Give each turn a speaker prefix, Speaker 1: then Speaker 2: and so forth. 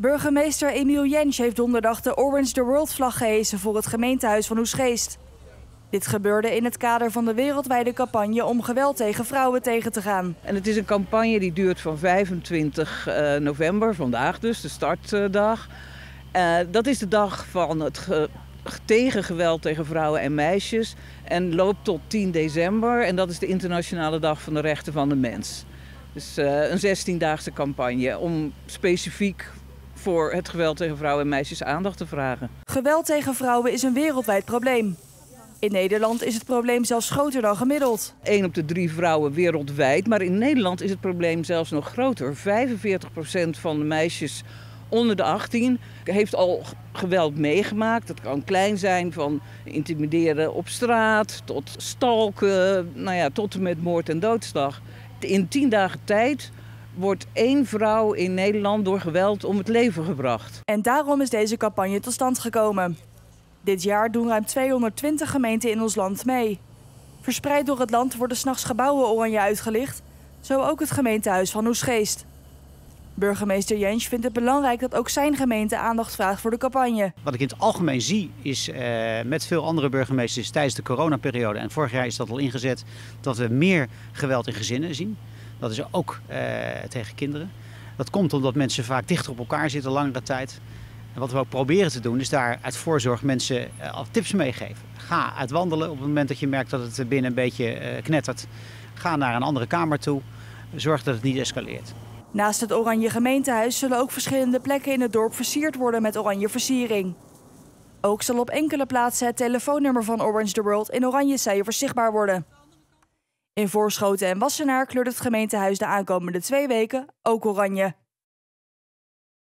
Speaker 1: Burgemeester Emiel Jentsch heeft donderdag de Orange the World vlag gehesen voor het gemeentehuis van Oegstgeest. Dit gebeurde in het kader van de wereldwijde campagne om geweld tegen vrouwen tegen te gaan.
Speaker 2: En het is een campagne die duurt van 25 november, vandaag dus, de startdag. Dat is de dag van het tegengeweld tegen vrouwen en meisjes en loopt tot 10 december. En dat is de internationale dag van de rechten van de mens. Dus een 16-daagse campagne om specifiek voor het geweld tegen vrouwen en meisjes aandacht te vragen.
Speaker 1: Geweld tegen vrouwen is een wereldwijd probleem. In Nederland is het probleem zelfs groter dan gemiddeld.
Speaker 2: 1 op de 3 vrouwen wereldwijd, maar in Nederland is het probleem zelfs nog groter. 45% van de meisjes onder de 18 heeft al geweld meegemaakt. Dat kan klein zijn, van intimideren op straat tot stalken, tot en met moord en doodslag. In 10 dagen tijd wordt 1 vrouw in Nederland door geweld om het leven gebracht.
Speaker 1: En daarom is deze campagne tot stand gekomen. Dit jaar doen ruim 220 gemeenten in ons land mee. Verspreid door het land worden 's nachts gebouwen oranje uitgelicht, zo ook het gemeentehuis van Oegstgeest. Burgemeester Jentsch vindt het belangrijk dat ook zijn gemeente aandacht vraagt voor de campagne.
Speaker 3: Wat ik in het algemeen zie is met veel andere burgemeesters tijdens de coronaperiode, en vorig jaar is dat al ingezet, dat we meer geweld in gezinnen zien. Dat is ook tegen kinderen. Dat komt omdat mensen vaak dichter op elkaar zitten langere tijd. En wat we ook proberen te doen is daar uit voorzorg mensen al tips meegeven. Ga uit wandelen op het moment dat je merkt dat het binnen een beetje knettert. Ga naar een andere kamer toe. Zorg dat het niet escaleert.
Speaker 1: Naast het Oranje Gemeentehuis zullen ook verschillende plekken in het dorp versierd worden met oranje versiering. Ook zal op enkele plaatsen het telefoonnummer van Orange the World in oranje cijfers zichtbaar worden. In Voorschoten en Wassenaar kleurt het gemeentehuis de aankomende 2 weken ook oranje.